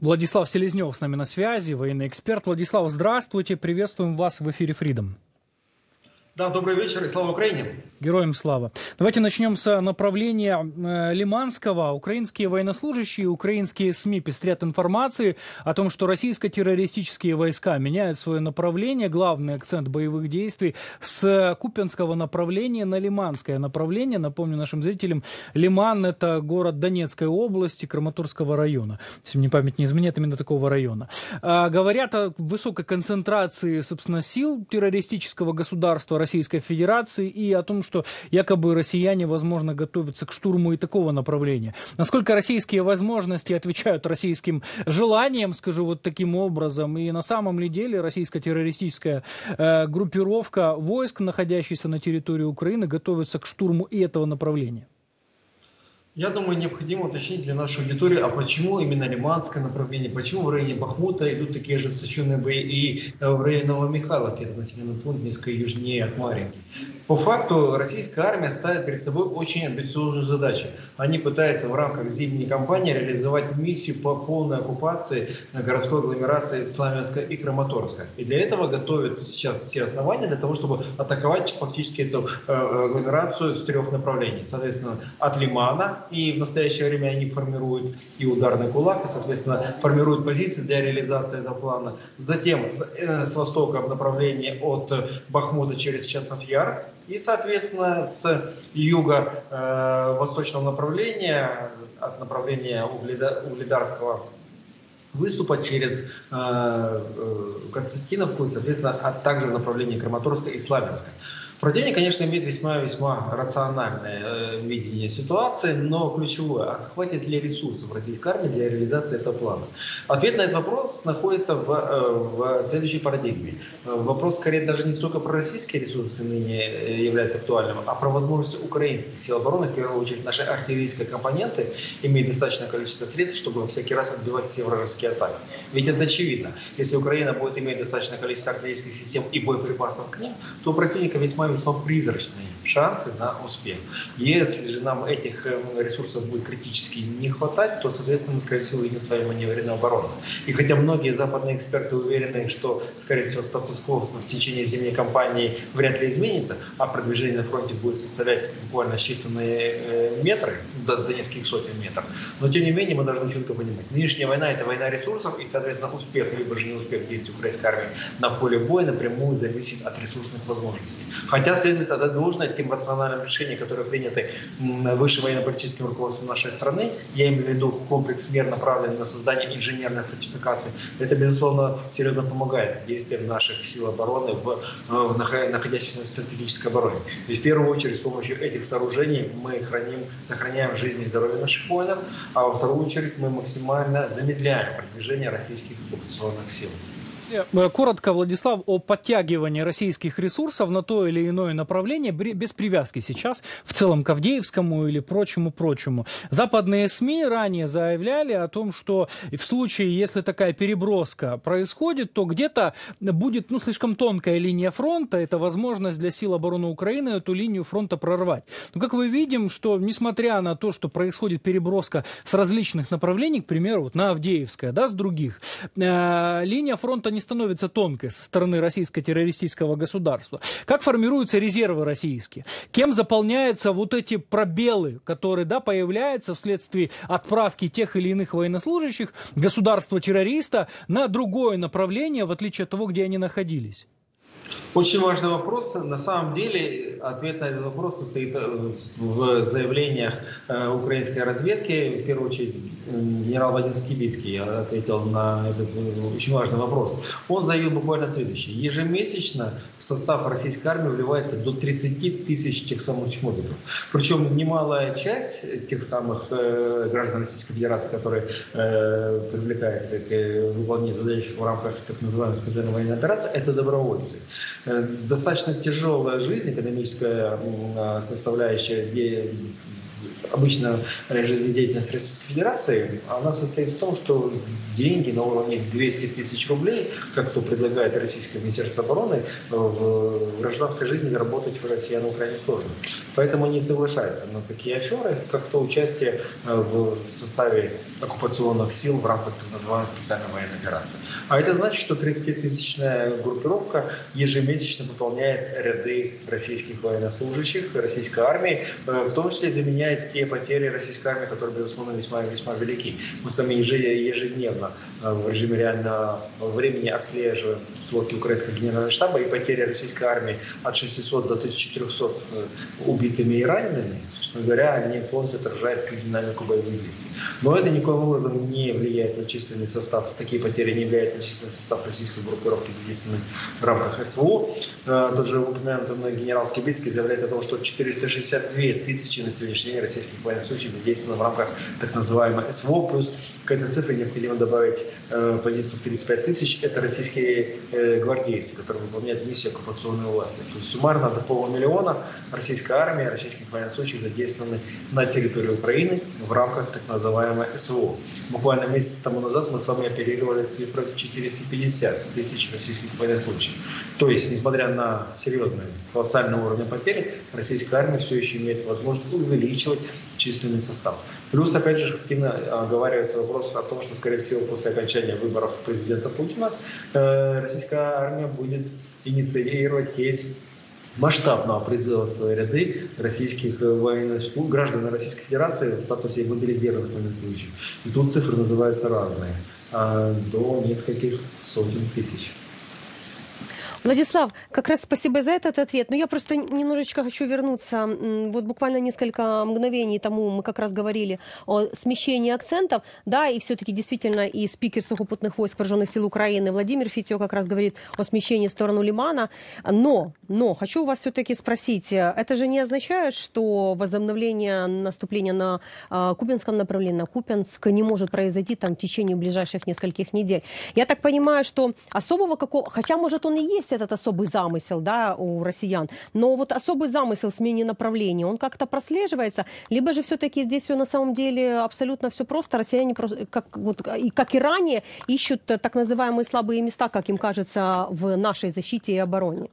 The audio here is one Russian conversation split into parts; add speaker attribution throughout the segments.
Speaker 1: Владислав Селезнев с нами на связи, военный эксперт. Владислав, здравствуйте, приветствуем вас в эфире Freedom.
Speaker 2: Да, добрый вечер и слава Украине.
Speaker 1: Героям слава. Давайте начнем с направления Лиманского. Украинские военнослужащие, украинские СМИ пестрят информацией о том, что российско-террористические войска меняют свое направление. Главный акцент боевых действий с Купянского направления на Лиманское направление. Напомню нашим зрителям, Лиман – это город Донецкой области, Краматорского района. Если мне память не изменяет, именно такого района. Говорят о высокой концентрации, собственно, сил террористического государства Российской Федерации и о том, что якобы россияне, возможно, готовятся к штурму и такого направления. Насколько российские возможности отвечают российским желаниям, скажу вот таким образом, и на самом ли деле российско-террористическая группировка войск, находящихся на территории Украины, готовится к штурму и этого направления?
Speaker 2: Я думаю, необходимо уточнить для нашей аудитории, а почему именно Лиманское направление, почему в районе Бахмута идут такие ожесточенные бои и в районе Новомихайловки, это населенный пункт несколько южнее от Марьинки. По факту российская армия ставит перед собой очень амбициозную задачу. Они пытаются в рамках зимней кампании реализовать миссию по полной оккупации городской агломерации Славянска и Краматорска. И для этого готовят сейчас все основания для того, чтобы атаковать фактически эту агломерацию с трех направлений. Соответственно, от Лимана, и в настоящее время они формируют и ударный кулак, и, соответственно, формируют позиции для реализации этого плана. Затем с востока в направлении от Бахмута через Часов Яр. И, соответственно, с юго-восточного направления, от направления Угледарского выступа через Константиновку, соответственно, а также в направлении Краматорска и Славянска. Противник, конечно, имеет весьма рациональное видение ситуации, но ключевое, а хватит ли ресурсов российской армии для реализации этого плана? Ответ на этот вопрос находится в следующей парадигме. Вопрос, скорее, даже не столько про российские ресурсы ныне является актуальным, а про возможности украинских сил обороны, в первую очередь наши артиллерийские компоненты, имеют достаточное количество средств, чтобы всякий раз отбивать все вражеские атаки. Ведь это очевидно. Если Украина будет иметь достаточное количество артиллерийских систем и боеприпасов к ним, то у противника весьма призрачные шансы на успех. Если же нам этих ресурсов будет критически не хватать, то, соответственно, мы, скорее всего, увидим с вами маневренную оборону. И хотя многие западные эксперты уверены, что, скорее всего, статус-кво в течение зимней кампании вряд ли изменится, а продвижение на фронте будет составлять буквально считанные метры, до нескольких сотен метров, но, тем не менее, мы должны четко понимать, нынешняя война – это война ресурсов, и, соответственно, успех, либо же неуспех действий украинской армии на поле боя напрямую зависит от ресурсных возможностей. Хотя следует отдать должное тем рациональным решениям, которые приняты высшим военно-политическим руководством нашей страны. Я имею в виду комплекс мер, направленный на создание инженерной фортификации. Это, безусловно, серьезно помогает действиям наших сил обороны находящихся в стратегической обороне. Ведь в первую очередь с помощью этих сооружений мы сохраняем жизнь и здоровье наших воинов, а во вторую очередь мы максимально замедляем продвижение российских оккупационных сил.
Speaker 1: Коротко, Владислав, о подтягивании российских ресурсов на то или иное направление, без привязки сейчас, в целом к Авдеевскому или прочему. Западные СМИ ранее заявляли о том, что в случае, если такая переброска происходит, то где-то будет слишком тонкая линия фронта, это возможность для сил обороны Украины эту линию фронта прорвать. Но как мы видим, что несмотря на то, что происходит переброска с различных направлений, к примеру, на Авдеевское, с других, линия фронта не становится тонкой со стороны российско-террористического государства. Как формируются резервы российские? Кем заполняются вот эти пробелы, которые появляются вследствие отправки тех или иных военнослужащих государства-террориста на другое направление, в отличие от того, где они находились?
Speaker 2: Очень важный вопрос. На самом деле ответ на этот вопрос состоит в заявлениях украинской разведки. В первую очередь генерал Вадим Скибицкий ответил на этот очень важный вопрос. Он заявил буквально следующее. Ежемесячно в состав российской армии вливается до 30 тысяч тех самых чмобиков. Причем немалая часть тех самых граждан Российской Федерации, которые привлекаются к выполнению задач в рамках так называемой специальной военной операции, это добровольцы. Достаточно тяжелая жизнь, экономическая составляющая обычно жизнедеятельность Российской Федерации, она состоит в том, что деньги на уровне 200 тысяч рублей, как то предлагает Российское Министерство обороны, в гражданской жизни заработать в россиянам крайне сложно. Поэтому они соглашаются на такие аферы, как то участие в составе оккупационных сил в рамках так называемой специальной военной операции. А это значит, что 30-тысячная группировка ежемесячно пополняет ряды российских военнослужащих, российской армии, в том числе заменяет те потери российской армии, которые, безусловно, весьма велики. Мы с вами ежедневно в режиме реального времени отслеживаем сводки украинского генерального штаба, и потери российской армии от 600 до 1300 убитыми и ранеными, собственно говоря, они полностью отражают динамику боевых действий. Но это никоим образом не влияет на численный состав, такие потери не влияют на численный состав российской группировки, задействованной в рамках СВО. Тот же упомянутый мной генерал Скибицкий заявляет о том, что 462 тысячи на сегодняшний день российских военнослужащих задействовано в рамках так называемой СВО, плюс к этой цифре необходимо добавить позицию в 35 тысяч, это российские гвардейцы, которые выполняют миссию оккупационной власти. То есть суммарно до 500 000 российская армия, российских военнослужащих задействованы на территории Украины в рамках так называемой СВО. Буквально месяц тому назад мы с вами оперировали цифрой 450 тысяч российских военнослужащих. То есть, несмотря на серьезный, колоссальный уровень потерь, российская армия все еще имеет возможность увеличивать численный состав. Плюс, опять же, активно оговаривается вопрос о том, что, скорее всего, после окончания выборов президента Путина российская армия будет инициировать кейс масштабного призыва в свои ряды российских военнослужащих, граждан Российской Федерации в статусе мобилизированных военнослужащих. И тут цифры называются разные, до нескольких сотен тысяч.
Speaker 3: Владислав, как раз спасибо за этот ответ. Но я просто немножечко хочу вернуться. Вот буквально несколько мгновений тому мы как раз говорили о смещении акцентов. Да, и все-таки действительно и спикер сухопутных войск Вооруженных сил Украины Владимир Фитьо как раз говорит о смещении в сторону Лимана. Но хочу у вас все-таки спросить, это же не означает, что возобновление наступления на Купянском направлении, на Купянск, не может произойти там в течение ближайших нескольких недель? Я так понимаю, что особого какого... Хотя, может, он и есть, этот особый замысел, да, у россиян, но вот особый замысел в смене направления, он как-то прослеживается, либо же все-таки здесь все на самом деле абсолютно все просто, россияне, как и ранее, ищут так называемые слабые места, как им кажется, в нашей защите и обороне.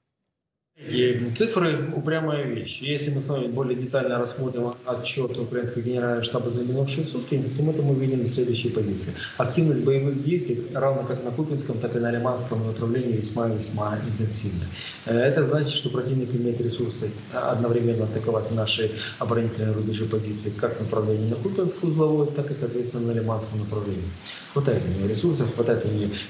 Speaker 2: И цифры – упрямая вещь. Если мы с вами более детально рассмотрим отчет Украинского генерального штаба за минувшие сутки, то мы там увидим следующие позиции. Активность боевых действий, равно как на Купинском, так и на Лиманском направлении, весьма интенсивна. Это значит, что противник имеет ресурсы одновременно атаковать наши оборонительные рубежи позиции как в направлении на Купинскую узловой, так и, соответственно, на Лиманском направлении. Хватает у него ресурсов, хватает у него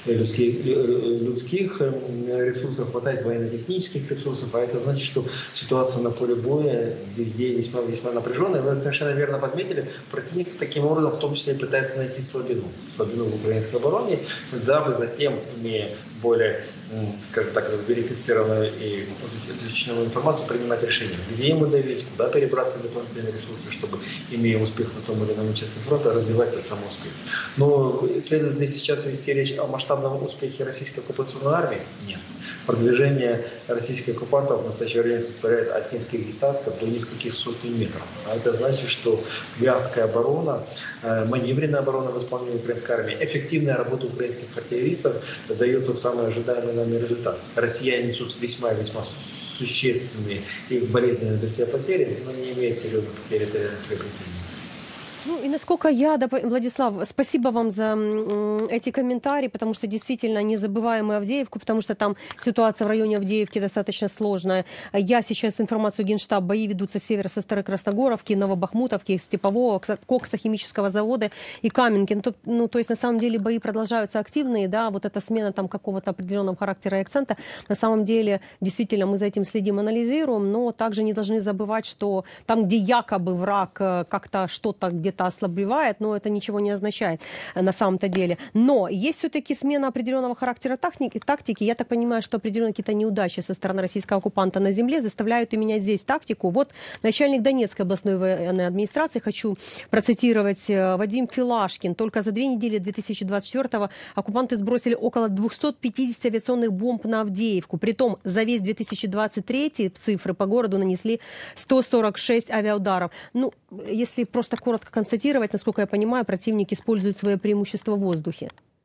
Speaker 2: людских ресурсов, хватает военно-технических ресурсов, а это значит, что ситуация на поле боя везде весьма напряженная. Вы совершенно верно подметили, противник таким образом в том числе пытается найти слабину в украинской обороне, дабы затем, имея более, скажем так, верифицированную и уточненную информацию, принимать решения, где ему давить, куда перебрасывать дополнительные ресурсы, чтобы, имея успех на том или ином участке фронта, развивать тот самый успех. Но следует ли сейчас вести речь о масштабном успехе российской оккупационной армии? Нет. Продвижение российских оккупантов в настоящее время составляет от нескольких десятков до нескольких сотен метров. А это значит, что вязкая оборона, маневренная оборона в исполнении украинской армии, эффективная работа украинских артиллеристов дает тот самый ожидаемый нами результат. Россияне несут весьма существенные и болезненные для себя потери, но не имеют серьезных потерь территориальных приобретений.
Speaker 3: Ну и насколько Владислав, спасибо вам за эти комментарии, потому что действительно не забываем и Авдеевку, потому что там ситуация в районе Авдеевки достаточно сложная. Я сейчас информацию Генштаба, бои ведутся с севера, со Старокрасногоровки, Новобахмутовки, Степового, коксохимического завода и Каменки. То есть на самом деле бои продолжаются активные, да, вот эта смена там какого-то определенного характера и акцента. На самом деле действительно мы за этим следим, анализируем, но также не должны забывать, что там, где якобы враг как-то что-то где-то ослабевает, но это ничего не означает на самом-то деле. Но есть все-таки смена определенного характера тактики. Я так понимаю, что определенные какие-то неудачи со стороны российского оккупанта на земле заставляют и менять здесь тактику. Вот начальник Донецкой областной военной администрации, хочу процитировать, Вадим Филашкин. Только за 2 недели 2024-го оккупанты сбросили около 250 авиационных бомб на Авдеевку. Притом за весь 2023 цифры по городу нанесли 146 авиаударов. Ну, если просто коротко констатировать, насколько я понимаю, противник использует свое преимущество в воздухе.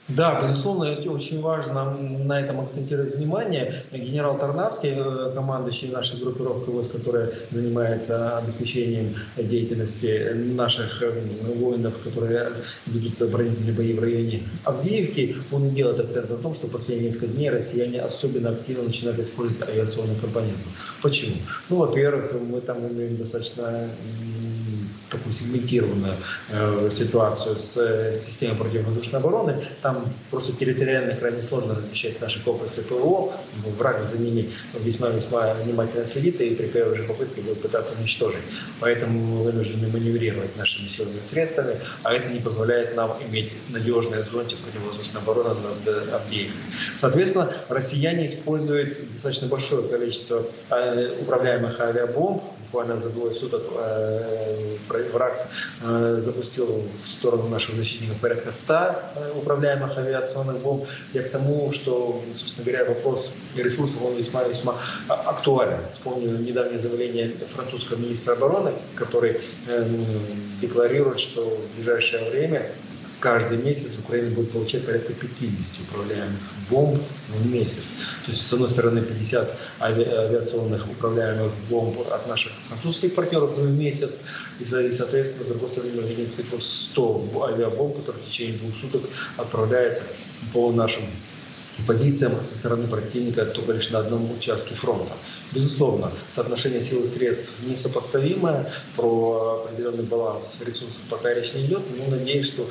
Speaker 2: Да, безусловно, это очень важно на этом акцентировать внимание. Генерал Тарнавский, командующий нашей группировкой войск, которая занимается обеспечением деятельности наших воинов, которые ведут оборонительные бои в районе Авдеевки, он делает акцент на том, что последние несколько дней россияне особенно активно начинают использовать авиационную компоненту. Почему? Ну, во-первых, мы там имеем достаточно такую сегментированную ситуацию с системой противовоздушной обороны. Там просто территориально крайне сложно размещать наши комплексы ПВО. Враг за ними весьма-весьма внимательно следит и при первой же попытке будет пытаться уничтожить. Поэтому мы вынуждены маневрировать нашими силами и средствами, а это не позволяет нам иметь надежный зонтик противовоздушной обороны над Авдеевкой. Соответственно, россияне используют достаточно большое количество управляемых авиабомб. Буквально за двое суток враг запустил в сторону наших защитников порядка 100 управляемых авиационных бомб. Я к тому, что, собственно говоря, вопрос ресурсов он весьма-весьма актуален. Вспомню недавнее заявление французского министра обороны, который декларирует, что в ближайшее время каждый месяц Украина будет получать порядка 50 управляемых бомб в месяц. То есть, с одной стороны, 50 авиационных управляемых бомб от наших французских партнеров в месяц, и, соответственно, с другой стороны, мы видим цифру 100 авиабомб, которые в течение 2 суток отправляются по нашим позициям со стороны противника только лишь на одном участке фронта. Безусловно, соотношение сил и средств несопоставимое, про определенный баланс ресурсов пока речь не идет, но надеюсь, что,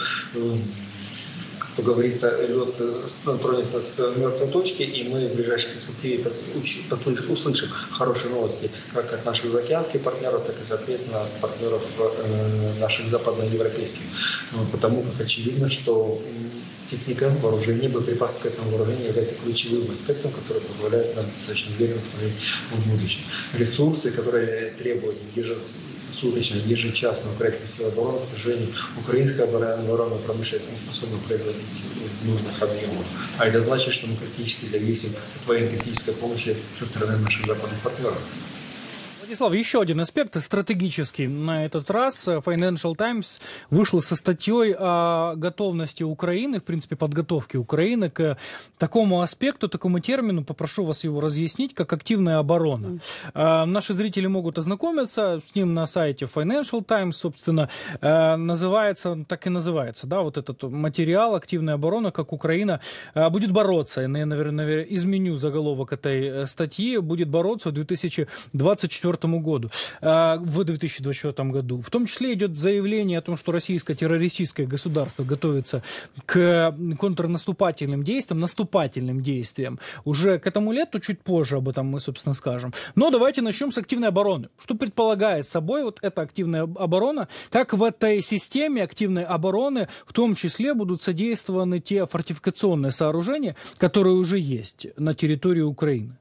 Speaker 2: как говорится, лед тронется с мертвой точки, и мы в ближайшей перспективе услышим хорошие новости как от наших заокеанских партнеров, так и, соответственно, от партнеров наших западноевропейских. Потому как очевидно, что техника, вооружение, боеприпасы к этому вооружению является ключевым аспектом, который позволяет нам достаточно уверенно смотреть в будущем. Ресурсы, которые требуют ежесуточно, ежечасно украинские силы обороны, к сожалению, украинская оборонная промышленность не способна производить в нужных объемах. А это значит, что мы критически зависим от военно-технической помощи со стороны наших западных партнеров.
Speaker 1: Владислав, еще один аспект стратегический. На этот раз Financial Times вышла со статьей о готовности Украины, в принципе, подготовке Украины к такому аспекту, такому термину, попрошу вас его разъяснить, как активная оборона. Наши зрители могут ознакомиться с ним на сайте Financial Times, собственно, называется, так и называется, да, вот этот материал «Активная оборона, как Украина будет бороться». Я, наверное, изменю заголовок этой статьи, будет бороться в 2024 году, в 2024 году. В том числе идет заявление о том, что российское террористическое государство готовится к контрнаступательным действиям, уже к этому лету, чуть позже об этом мы, собственно, скажем. Но давайте начнем с активной обороны. Что предполагает собой вот эта активная оборона? Как в этой системе активной обороны в том числе будут содействованы те фортификационные сооружения, которые уже есть на территории Украины?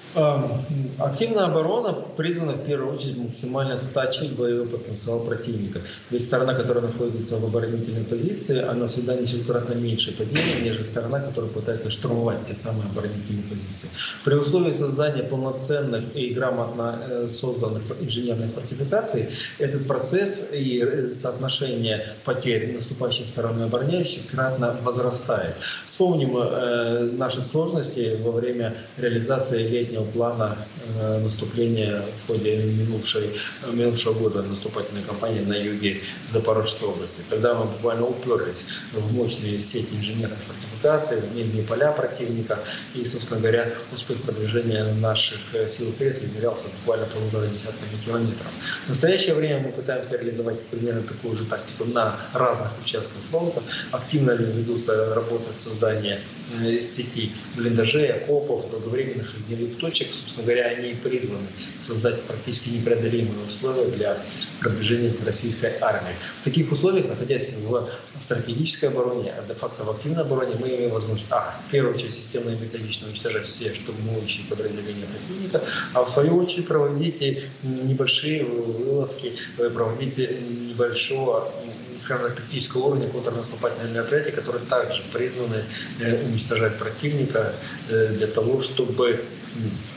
Speaker 2: Активная оборона призвана в первую очередь максимально стачивать боевой потенциал противника. Ведь сторона, которая находится в оборонительной позиции, она всегда несет кратно меньше падения, нежели сторона, которая пытается штурмовать те самые оборонительные позиции. При условии создания полноценных и грамотно созданных инженерных фортификаций, этот процесс и соотношение потерь наступающей стороны и обороняющей кратно возрастает. Вспомним наши сложности во время реализации летнего плана наступления в ходе минувшего года наступательной кампании на юге Запорожской области. Тогда мы буквально уперлись в мощные сети инженерных фортификаций, в минные поля противника, и, собственно говоря, успех продвижения наших сил и средств измерялся буквально 1,5 десятками километров. В настоящее время мы пытаемся реализовать примерно такую же тактику на разных участках фронта. Активно ведутся работы создания сети блиндажей, окопов, долговременных огневых точек. Собственно говоря, они призваны создать практически непреодолимые условия для продвижения российской армии. В таких условиях, находясь в стратегической обороне, а де-факто в активной обороне, мы имеем возможность, в первую очередь, системно и методично уничтожать все штурмующие подразделения противника, а в свою очередь проводить небольшие вылазки, проводить небольшого, скажем так, тактического уровня контрнаступательные мероприятия, которые также призваны уничтожать противника для того, чтобы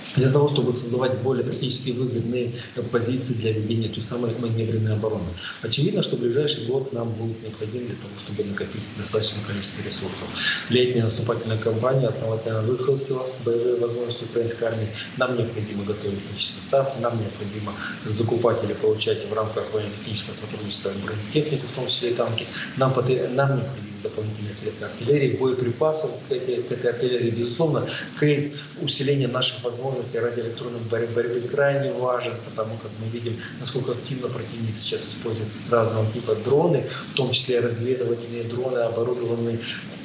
Speaker 2: для того, чтобы создавать более практически выгодные позиции для ведения той самой маневренной обороны. Очевидно, что в ближайший год нам будет необходим для того, чтобы накопить достаточное количество ресурсов. Летняя наступательная кампания основательно выхолостила боевые возможности украинской армии. Нам необходимо готовить личный состав, нам необходимо закупать или получать в рамках военно-технического сотрудничества бронетехнику, в том числе и танки. Нам необходимо дополнительные средства артиллерии, боеприпасов к этой артиллерии. Безусловно, кейс усиления наших возможностей радиоэлектронной борьбы крайне важен, потому как мы видим, насколько активно противник сейчас использует разного типа дроны, в том числе разведывательные дроны, оборудованные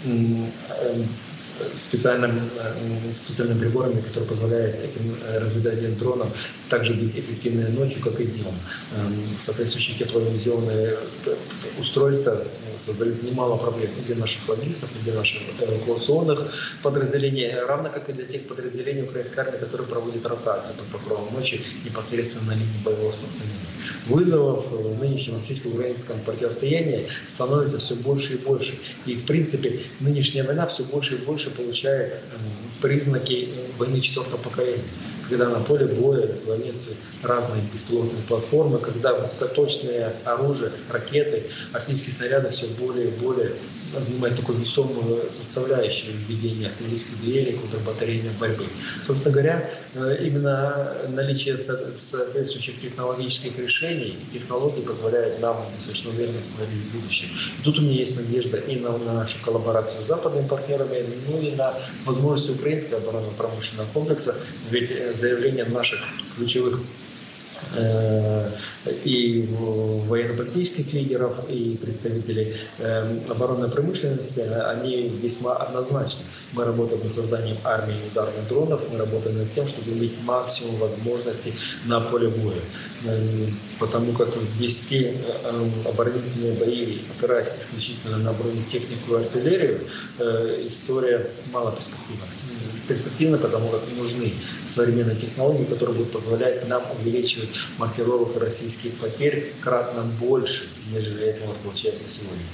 Speaker 2: специальными приборами, которые позволяют этим разведывательным дронам также быть эффективными ночью, как и днем. Соответствующие тепловизионные устройства создают немало проблем и для наших логистов, и для наших эвакуационных подразделений, равно как и для тех подразделений украинской армии, которые проводят ротацию под покровом ночи непосредственно на линии боевого столкновения. Вызовов в нынешнем российско-украинском противостоянии становится все больше и больше. И, в принципе, нынешняя война все больше и больше получает признаки войны четвертого поколения, когда на поле боя главенствуют разные беспилотные платформы, когда высокоточное оружие, ракеты, артиллерийские снаряды все более и более занимают такую весомую составляющую ведения артиллерийской дуэли, контрбатарейной борьбы. Собственно говоря, именно наличие соответствующих технологических решений и технологий позволяет нам достаточно уверенно смотреть в будущее. Тут у меня есть надежда и на нашу коллаборацию с западными партнерами, ну и на возможности украинского оборонно-промышленного комплекса, ведь заявления наших ключевых и военно-политических лидеров, и представителей оборонной промышленности, они весьма однозначны. Мы работаем над созданием армии ударных дронов, мы работаем над тем, чтобы иметь максимум возможностей на поле боя. Потому как вести оборонительные бои, опираясь исключительно на бронетехнику и артиллерию, история мало перспективна. Перспективно, потому как нужны современные технологии, которые будут позволять нам увеличивать маркировку российских потерь кратно больше, нежели этого получается сегодня.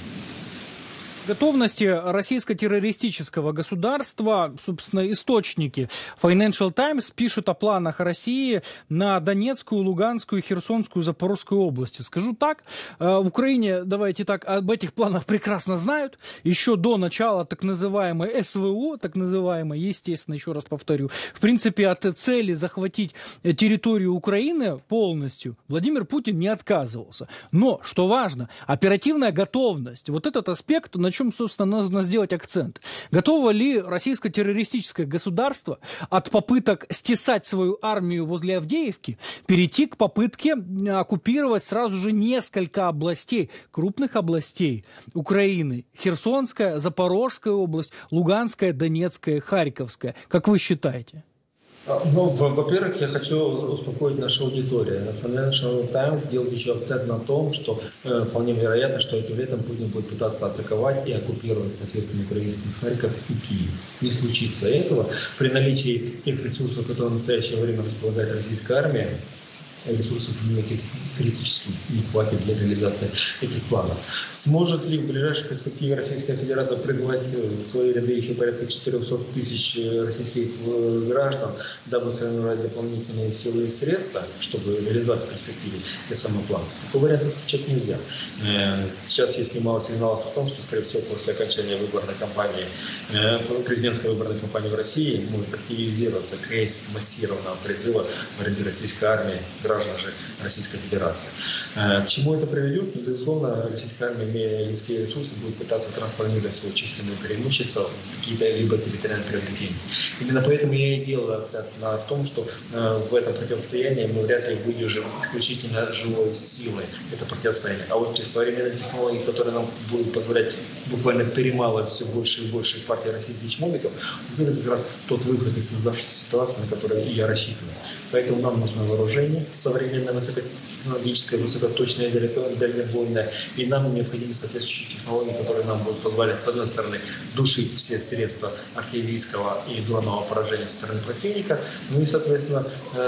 Speaker 1: Готовности российско-террористического государства, собственно, источники Financial Times пишут о планах России на Донецкую, Луганскую, Херсонскую, Запорожскую области. Скажу так, в Украине, давайте так, об этих планах прекрасно знают. Еще до начала так называемой СВО, так называемой, естественно, еще раз повторю, в принципе, от цели захватить территорию Украины полностью Владимир Путин не отказывался. Но, что важно, оперативная готовность, вот этот аспект, на чем, собственно, нужно сделать акцент. Готово ли российско-террористическое государство от попыток стесать свою армию возле Авдеевки перейти к попытке оккупировать сразу же несколько областей, крупных областей Украины? Херсонская, Запорожская область, Луганская, Донецкая, Харьковская. Как вы считаете?
Speaker 2: Ну, во-первых, я хочу успокоить нашу аудиторию. Financial Times делает еще акцент на том, что вполне вероятно, что этим летом Путин будет пытаться атаковать и оккупировать, соответственно, украинский Харьков и Киев. Не случится этого при наличии тех ресурсов, которые в настоящее время располагает российская армия. Ресурсов критически не хватит для реализации этих планов. Сможет ли в ближайшей перспективе Российская Федерация призвать в свои ряды еще порядка 400 тысяч российских граждан, дабы сформировать дополнительные силы и средства, чтобы реализовать в перспективе те самые планы? Такой вариант исключать нельзя. Сейчас есть немало сигналов о том, что, скорее всего, после окончания выборной кампании, президентской выборной кампании в России может активизироваться кейс массированного призыва в ряды российской армии граждан же Российской Федерации. К чему это приведет? Безусловно, российская армия, имея людские ресурсы, будет пытаться трансформировать свое численное преимущество в какие-то либо территориальные приобретения. Именно поэтому я и делаю акцент на том, что в этом противостоянии мы вряд ли выдержим исключительно живой силой это противостояние. А вот те современные технологии, которые нам будут позволять буквально перемалывать все больше и больше партии российских чмобиков, это как раз тот выход из создавшейся ситуации, на который и я рассчитываю. Поэтому нам нужно вооружение современное, высокотехнологическое, высокоточное, дальнобойное. И нам необходимы соответствующие технологии, которые нам будут позволять, с одной стороны, душить все средства артиллерийского и дронного поражения со стороны противника. Ну и, соответственно,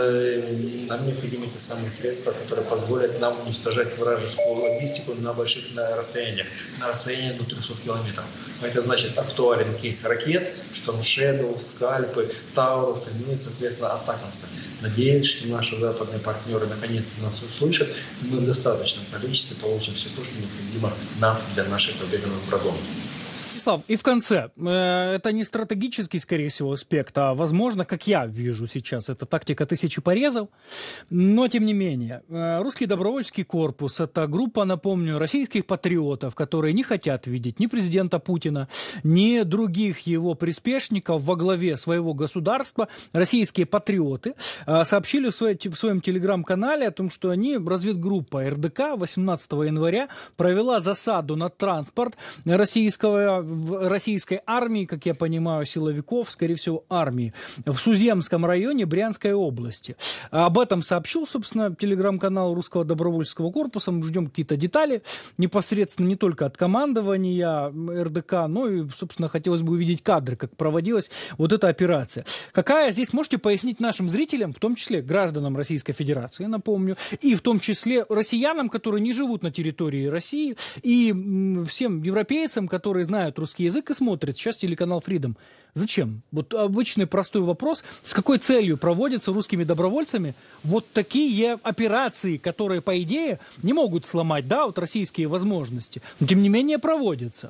Speaker 2: нам необходимы те самые средства, которые позволят нам уничтожать вражескую логистику на больших расстояниях. На расстоянии до 300 200 километров. Это значит актуален кейс ракет, Storm Shadow, Скальпы, Таурусы, ну и, соответственно, Атакамсы. Надеюсь, что наши западные партнеры наконец-то нас услышат, и мы в достаточном количестве получим все то, что необходимо нам для нашей победы над врагом.
Speaker 1: Владислав, и в конце, это не стратегический, скорее всего, аспект, а, возможно, как я вижу сейчас, это тактика тысячи порезов, но, тем не менее, русский добровольческий корпус – это группа, напомню, российских патриотов, которые не хотят видеть ни президента Путина, ни других его приспешников во главе своего государства. Российские патриоты сообщили в своем телеграм-канале о том, что они, разведгруппа РДК, 18 января провела засаду на транспорт российской армии, как я понимаю, силовиков, скорее всего, армии, в Суземском районе Брянской области. Об этом сообщил, собственно, телеграм-канал Русского добровольческого корпуса. Мы ждем какие-то детали непосредственно не только от командования РДК, но и, собственно, хотелось бы увидеть кадры, как проводилась вот эта операция. Какая здесь, можете пояснить нашим зрителям, в том числе гражданам Российской Федерации, напомню, и в том числе россиянам, которые не живут на территории России, и всем европейцам, которые знают русский язык и смотрят сейчас телеканал Freedom. Зачем? Вот обычный простой вопрос. С какой целью проводятся русскими добровольцами вот такие операции, которые, по идее, не могут сломать, да, вот российские возможности, но тем не менее проводятся?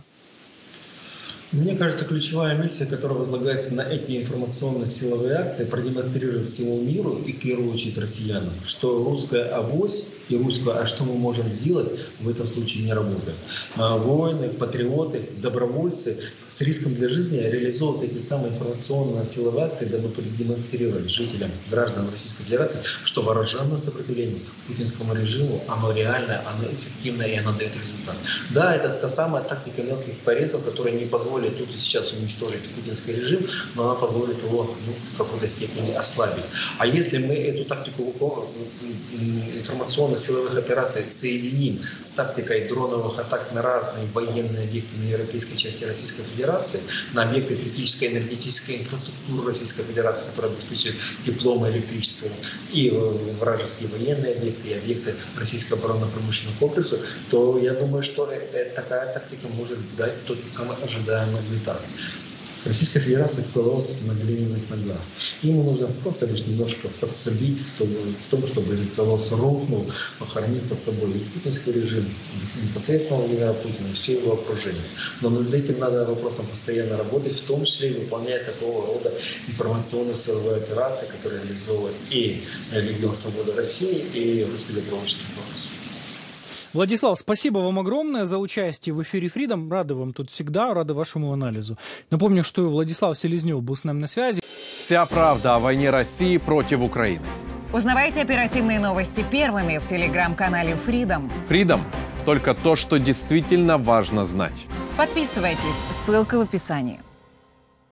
Speaker 2: Мне кажется, ключевая миссия, которая возлагается на эти информационно-силовые акции, продемонстрировать всему миру и, в первую очередь, россиянам, что русская авось и русское, а что мы можем сделать, в этом случае не работает. Воины, патриоты, добровольцы с риском для жизни реализовывают эти самые информационно-силовые акции, дабы продемонстрировать жителям, гражданам Российской Федерации, что вооруженное сопротивление путинскому режиму, оно реальное, оно эффективное и оно дает результат. Да, это та самая тактика мелких порезов, которая не позволит тут и сейчас уничтожить путинский режим, но она позволит его в какой-то степени ослабить. А если мы эту тактику информационно-силовых операций соединим с тактикой дроновых атак на разные военные объекты на европейской части Российской Федерации, на объекты критической энергетической инфраструктуры Российской Федерации, которые обеспечивают теплом и электричеством, и вражеские военные объекты, и объекты российского оборонно-промышленного комплекса, то я думаю, что такая тактика может дать тот самый ожидаемый результат. Российская Федерация колосс на глиняных ногах. Ему нужно просто лишь немножко подсобить в том, чтобы этот колосс рухнул, похоронив под собой и путинский режим, непосредственно Владимира Путина, и все его окружение. Но над этим надо вопросом постоянно работать, в том числе и выполняя такого рода информационно-силовые операции, которые реализовывает и Легион Свободы России, и Русский добровольческий корпус.
Speaker 1: Владислав, спасибо вам огромное за участие в эфире Freedom. Рады вам тут всегда, рады вашему анализу. Напомню, что Владислав Селезнев был с нами на связи.
Speaker 4: Вся правда о войне России против Украины.
Speaker 5: Узнавайте оперативные новости первыми в телеграм-канале Freedom.
Speaker 4: Freedom – только то, что действительно важно знать.
Speaker 5: Подписывайтесь, ссылка в описании.